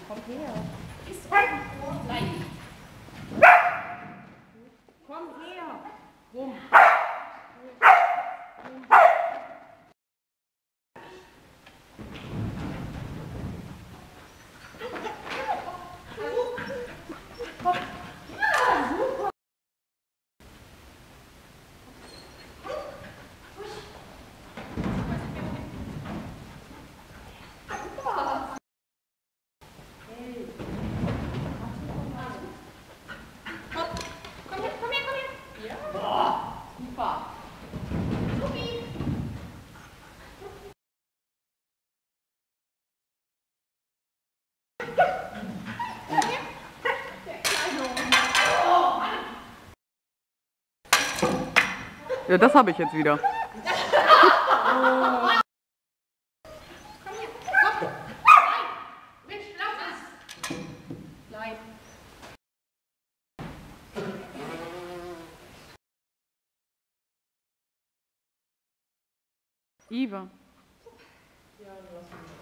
Komm her. Ist bleib. Komm her. Rum. Ja, das habe ich jetzt wieder. Iva. Ja, du hast